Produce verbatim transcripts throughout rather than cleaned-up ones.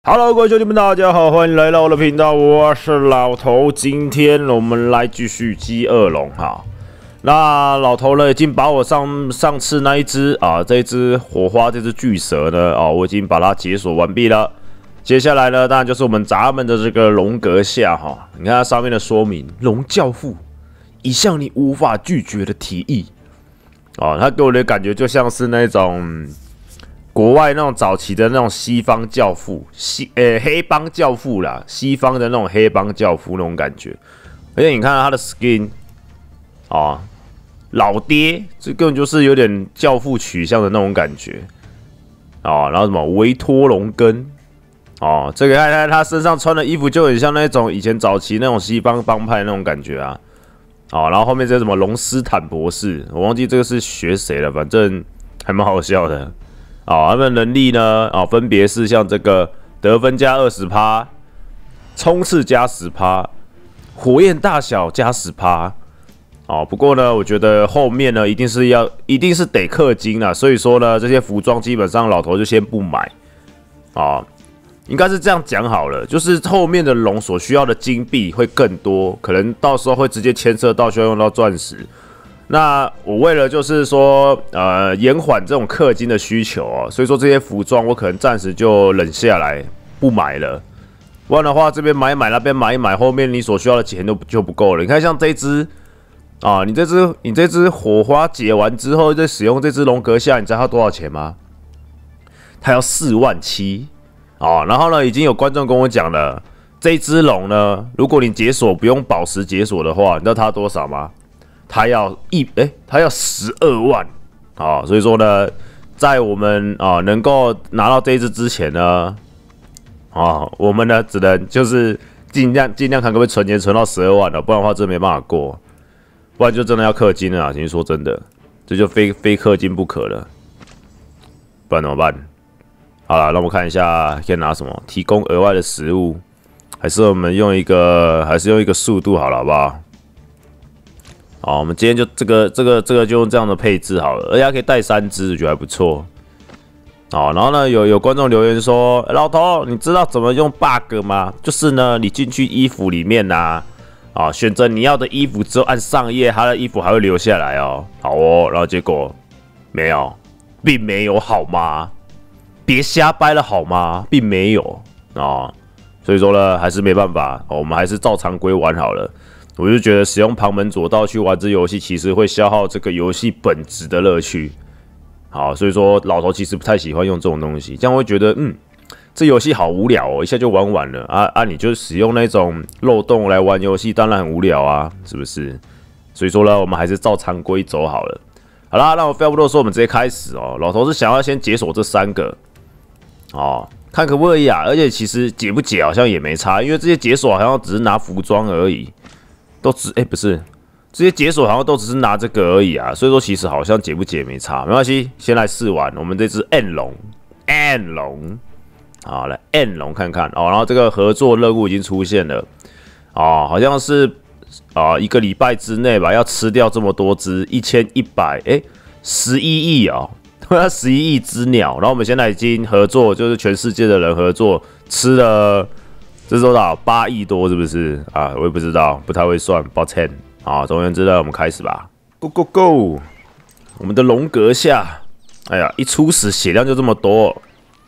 Hello， 各位兄弟们，大家好，欢迎来到我的频道，我是老头。今天我们来继续击恶龙哈。那老头呢，已经把我上上次那一只啊，这一只火花这只巨蛇呢，啊，我已经把它解锁完毕了。接下来呢，当然就是我们咱们的这个龙阁下哈。你看它上面的说明，龙教父一项你无法拒绝的提议。哦，他给我的感觉就像是那种。国外那种早期的那种西方教父，西呃、欸、黑帮教父啦，西方的那种黑帮教父那种感觉，而且你看他的 skin 啊，老爹，这根本就是有点教父取向的那种感觉啊，然后什么维托龙根哦，这个看看他身上穿的衣服就很像那种以前早期那种西方帮派那种感觉啊，哦，然后后面这什么龙斯坦博士，我忘记这个是学谁了，反正还蛮好笑的。哦，他们的能力呢？哦，分别是像这个得分加 百分之二十， 冲刺加 百分之十， 火焰大小加 百分之十。哦，不过呢，我觉得后面呢一定是要，一定是得氪金啦，所以说呢，这些服装基本上老头就先不买。哦，应该是这样讲好了，就是后面的龙所需要的金币会更多，可能到时候会直接牵涉到需要用到钻石。那我为了就是说，呃，延缓这种氪金的需求哦，所以说这些服装我可能暂时就忍下来不买了，不然的话这边买一买，那边买一买，后面你所需要的钱都就不够了。你看像这一只啊，你这只你这只火花解完之后再使用这只龙阁下，你知道它多少钱吗？它要四万七啊！然后呢，已经有观众跟我讲了，这一只龙呢，如果你解锁不用宝石解锁的话，你知道它多少吗？他要一哎、欸，他要十二万啊、哦！所以说呢，在我们啊、哦、能够拿到这一只之前呢，啊、哦，我们呢只能就是尽量尽量看可不可以存钱存到十二万了，不然的话真没办法过，不然就真的要氪金了啊！其实说真的，这就非非氪金不可了，不然怎么办？好了，让我们看一下可以拿什么，提供额外的食物，还是我们用一个，还是用一个速度好了，好不好？好，我们今天就这个这个这个就用这样的配置好了，而且还可以带三只，我觉得还不错。好，然后呢，有有观众留言说，欸、老头，你知道怎么用 bug 吗？就是呢，你进去衣服里面呐、啊，啊，选择你要的衣服之后按上页，他的衣服还会留下来哦。好哦，然后结果没有，并没有好吗？别瞎掰了好吗？并没有啊，所以说呢，还是没办法，我们还是照常规玩好了。我就觉得使用旁门左道去玩这游戏，其实会消耗这个游戏本质的乐趣。好，所以说老头其实不太喜欢用这种东西，这样会觉得，嗯，这游戏好无聊哦，一下就玩完了啊啊！你就使用那种漏洞来玩游戏，当然很无聊啊，是不是？所以说呢，我们还是照常规走好了。好啦，那我废话不多说，我们直接开始哦。老头是想要先解锁这三个，哦，看可不可以啊？而且其实解不解好像也没差，因为这些解锁好像只是拿服装而已。都只哎、欸、不是，这些解锁好像都只是拿这个而已啊，所以说其实好像解不解没差，没关系，先来试玩我们这只 N 龙 ，N 龙，好来 N 龙看看哦，然后这个合作任务已经出现了，哦，好像是啊、呃、一个礼拜之内吧，要吃掉这么多只一千一百哎十一亿哦，十一亿只鸟，然后我们现在已经合作，就是全世界的人合作吃了。这是多少？八亿多是不是啊？我也不知道，不太会算，抱歉。好，总而言之呢，我们开始吧。Go go go！ 我们的龙阁下，哎呀，一初始血量就这么多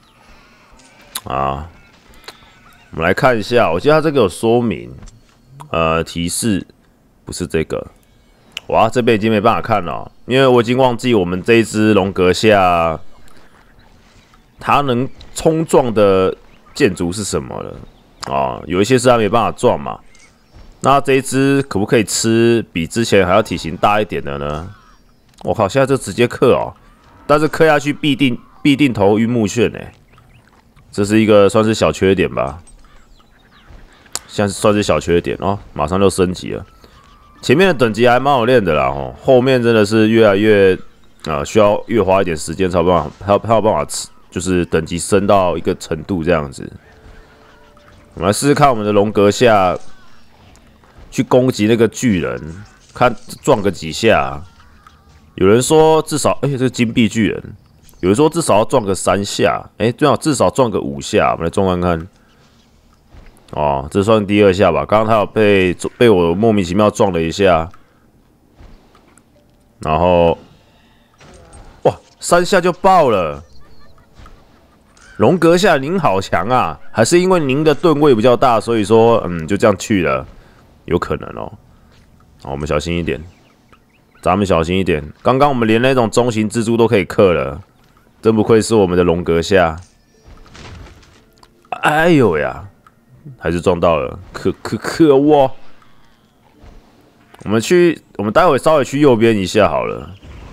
啊！我们来看一下，我记得它这个有说明，呃，提示不是这个。哇，这边已经没办法看了，因为我已经忘记我们这一只龙阁下，它能冲撞的建筑是什么了。哦，有一些是它没办法撞嘛。那这一只可不可以吃比之前还要体型大一点的呢？我靠，现在就直接氪哦，但是氪下去必定必定头晕目眩哎，这是一个算是小缺点吧，像是算是小缺点哦，马上就升级了。前面的等级还蛮好练的啦哦，后面真的是越来越啊、呃，需要越花一点时间才有办法，才有才有办法吃，就是等级升到一个程度这样子。我们来试试看我们的龙阁下去攻击那个巨人，看撞个几下。有人说至少，哎、欸，这个金币巨人有人说至少要撞个三下，哎、欸，最好至少撞个五下，我们来撞看看。哦，这算第二下吧？刚刚他有被被我莫名其妙撞了一下，然后，哇，三下就爆了。龙阁下，您好强啊！还是因为您的吨位比较大，所以说，嗯，就这样去了，有可能哦。好，我们小心一点，咱们小心一点。刚刚我们连那种中型蜘蛛都可以克了，真不愧是我们的龙阁下。哎呦呀！还是撞到了，可可可恶！我们去，我们待会稍微去右边一下好了。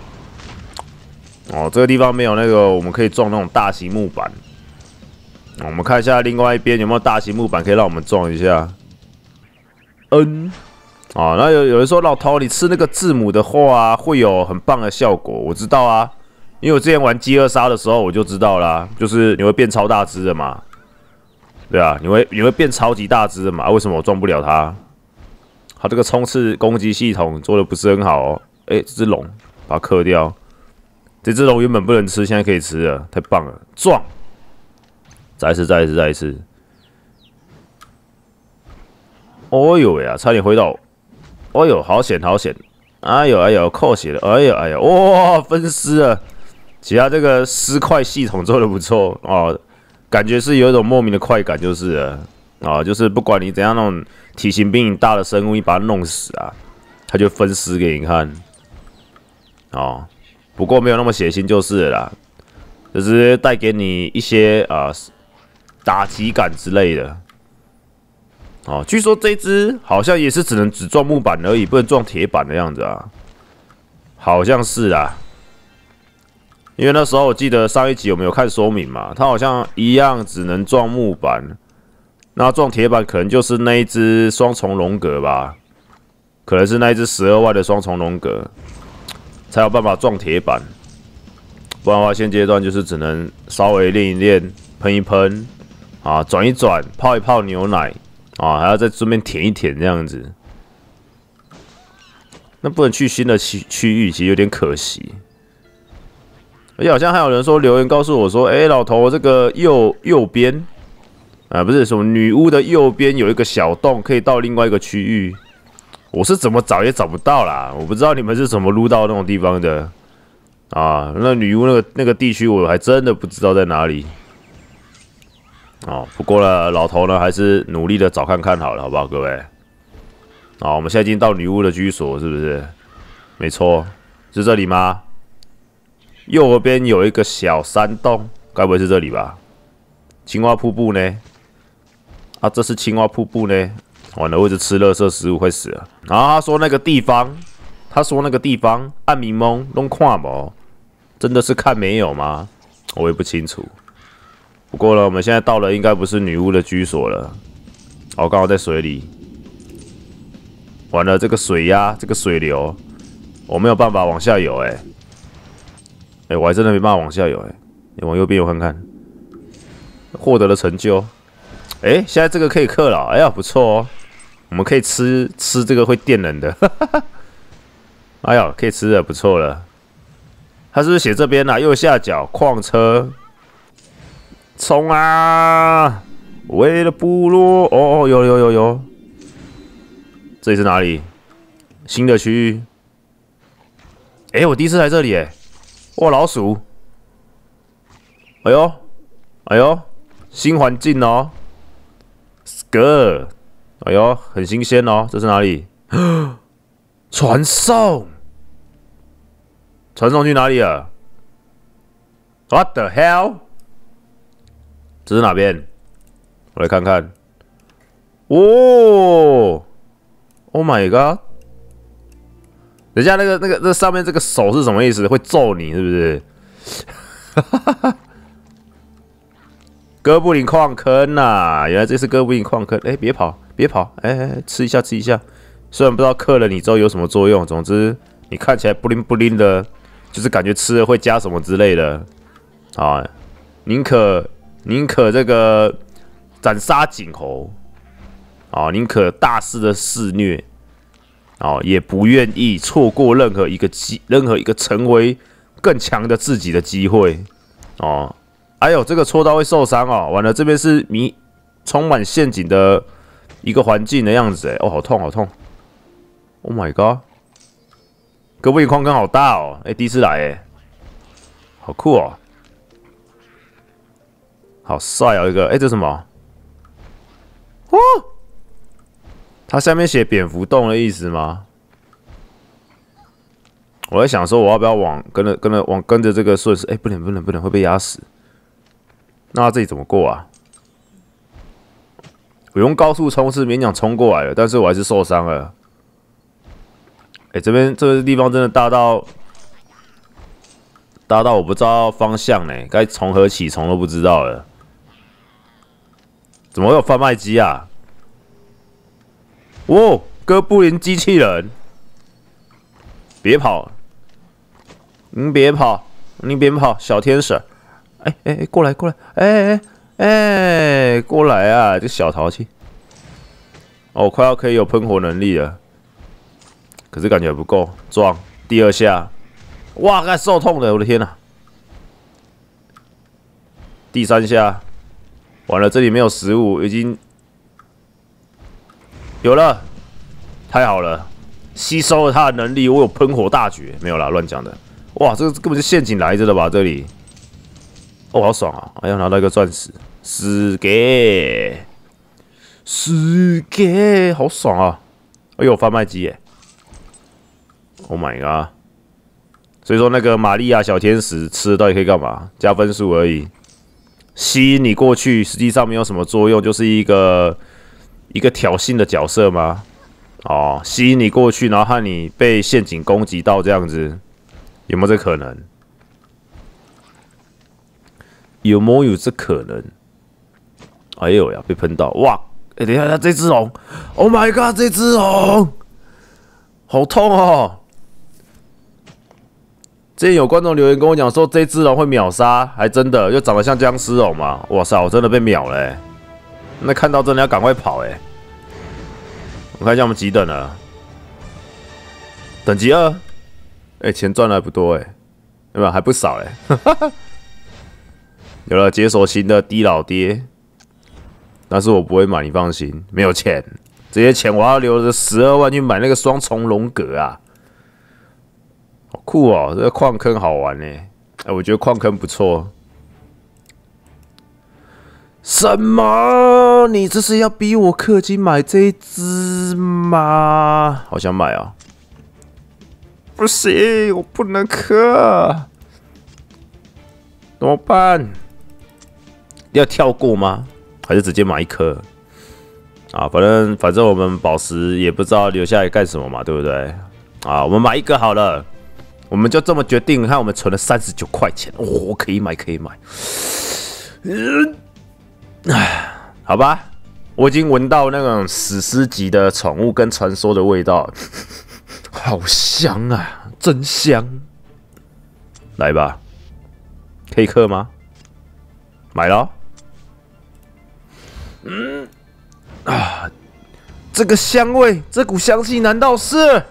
哦，这个地方没有那个，我们可以撞那种大型木板。我们看一下另外一边有没有大型木板可以让我们撞一下。嗯，啊，那有有人说老头，你吃那个字母的话会有很棒的效果。我知道啊，因为我之前玩饥饿杀的时候我就知道啦，就是你会变超大只的嘛。对啊，你会你会变超级大只的嘛？啊、为什么我撞不了它？它这个冲刺攻击系统做的不是很好哦。哎、欸，这只龙把它克掉。这只龙原本不能吃，现在可以吃了，太棒了！撞！再一次，再一次，再一次。哦呦喂啊，差点回到。哦呦，好险，好险！哎呦，哎呦，扣血了！哎呦，哎呦，哇，分尸了！其他这个尸块系统做的不错哦。感觉是有一种莫名的快感，就是了啊，就是不管你怎样那种体型比你大的生物，你把它弄死啊，它就分尸给你看。哦，不过没有那么血腥就是了啦，就是带给你一些啊打击感之类的。哦，据说这只好像也是只能只撞木板而已，不能撞铁板的样子啊，好像是啊。因为那时候我记得上一集有没有看说明嘛？它好像一样只能撞木板，那撞铁板可能就是那一只双重龙格吧，可能是那一只十二万的双重龙格才有办法撞铁板，不然的话现阶段就是只能稍微练一练、喷一喷啊、转一转、泡一泡牛奶啊，还要再顺便舔一舔这样子。那不能去新的区区域，其实有点可惜。而且好像还有人说留言告诉我说：“哎、欸，老头，这个右右边啊，不是什么女巫的右边有一个小洞，可以到另外一个区域。”我是怎么找也找不到啦，我不知道你们是怎么撸到那种地方的啊。那女巫那个那个地区，我还真的不知道在哪里。哦，不过呢，老头呢还是努力的找看看好了，好不好，各位？啊，我们现在已经到女巫的居所，是不是？没错，是这里吗？右边有一个小山洞，该不会是这里吧？青蛙瀑布呢？啊，这是青蛙瀑布呢？完了，我一直吃垃圾食物，会死了。然后他说那个地方，他说那个地方暗迷蒙弄看不，真的是看没有吗？我也不清楚。不过呢，我们现在到了，应该不是女巫的居所了。哦，刚好在水里。完了，这个水压，这个水流，我没有办法往下游、欸，哎。哎、欸，我还真的没办法往下游哎、欸！你往右边游看看，获得了成就。哎、欸，现在这个可以克了，哎呀，不错哦！我们可以吃吃这个会电人的，哎呀，可以吃的不错了。他是不是写这边啊？右下角矿车，冲啊！为了部落，哦，有有有有，这里是哪里？新的区域。哎、欸，我第一次来这里哎、欸。哇，老鼠！哎呦，哎呦，新环境哦 ，Skr， 哎呦，很新鲜哦。这是哪里？传送，传送去哪里了 ？What the hell？ 这是哪边？我来看看。哦 ，Oh my god！等一下，那个、那个、那上面这个手是什么意思？会揍你是不是？哥布林矿坑呐、啊，原来这是哥布林矿坑。哎、欸，别跑，别跑！哎、欸，吃一下，吃一下。虽然不知道克了你之后有什么作用，总之你看起来不灵不灵的，就是感觉吃了会加什么之类的啊。宁可宁可这个斩杀儆猴啊，宁可大肆的肆虐。哦，也不愿意错过任何一个机，任何一个成为更强的自己的机会。 哦，哎呦，这个戳到会受伤哦。完了，这边是迷充满陷阱的一个环境的样子，哎，哦，好痛，好痛 ！Oh my god！ 哥布林矿坑好大哦，哎，第一次来，哎，好酷哦，好帅哦，一个，哎，这什么？哦，它下面写蝙蝠洞的意思吗？我在想说，我要不要往跟着跟着往跟着这个顺势？哎，不能不能不能，会被压死。那他这里怎么过啊？我用高速冲是勉强冲过来了，但是我还是受伤了。哎，这边这个地方真的大到大到我不知道方向呢，该从何起从都不知道了。怎么会有贩卖机啊？哦，哥布林机器人，别跑！您别跑，您别跑，小天使！哎哎哎，过来过来！哎哎哎，过来啊！这小淘气！哦，快要可以有喷火能力了，可是感觉不够，撞第二下，哇，该受痛的，我的天哪！第三下，完了，这里没有食物，已经有了，太好了，吸收了他的能力，我有喷火大绝，没有啦，乱讲的。哇，这个根本是陷阱来着的吧？这里，哦，好爽啊！哎呀，拿到一个钻石，死给，死给，好爽啊！哎呦，贩卖机耶 ！Oh my god！ 所以说那个玛利亚小天使吃了到底可以干嘛？加分数而已，吸引你过去，实际上没有什么作用，就是一个一个挑衅的角色吗？哦，吸引你过去，然后和你被陷阱攻击到这样子。有没有这可能？有没有这可能？哎呦呀，被喷到！哇！哎、欸，等一下，它这只龙 ，Oh my god， 这只龙好痛哦！之前有观众留言跟我讲说，这只龙会秒杀，还真的，又长得像僵尸龙嘛！哇塞，我真的被秒了、欸！那看到真的要赶快跑哎、欸！我看一下我们几等了，等级二。哎、欸，钱赚的还不多哎、欸，有没有？还不少哎、欸。有了解锁型的低老爹，但是我不会买，你放心，没有钱，这些钱我要留着十二万去买那个双重龙格啊，好酷哦！这个矿坑好玩呢、欸，哎、欸，我觉得矿坑不错。什么？你这是要逼我氪金买这一只吗？好想买啊！不行，我不能氪，怎么办？要跳过吗？还是直接买一颗？啊，反正反正我们宝石也不知道留下来干什么嘛，对不对？啊，我们买一个好了，我们就这么决定。看我们存了三十九块钱，哦，可以买，可以买。嗯，唉，好吧，我已经闻到那种史诗级的宠物跟传说的味道了。好香啊，真香！来吧，可以氪吗？买了。嗯啊，这个香味，这股香气，难道是？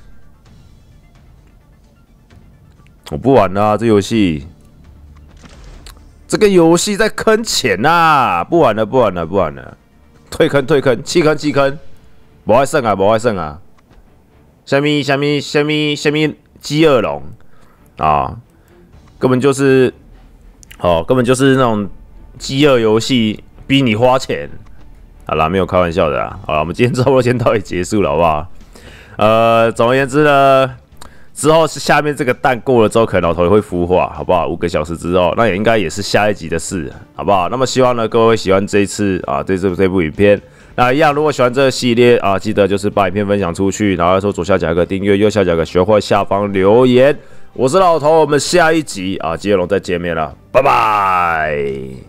我不玩了、啊，这游戏，这个游戏在坑钱呐、啊！不玩了，不玩了，不玩了，退坑，退坑，弃坑，弃坑，不爱胜啊，不爱胜啊！虾米虾米虾米虾米饥饿龙啊，根本就是哦，根本就是那种饥饿游戏，逼你花钱。好啦，没有开玩笑的啦。好了，我们今天直播先到这里结束了，好不好？呃，总而言之呢，之后是下面这个蛋过了之后，可能老头也会孵化，好不好？五个小时之后，那也应该也是下一集的事，好不好？那么希望呢，各位喜欢这一次啊，这次这部影片。那一样，如果喜欢这个系列啊，记得就是把影片分享出去，然后说左下角一个订阅，右下角一个学会，下方留言。我是老头，我们下一集啊，接龙再见面了，拜拜。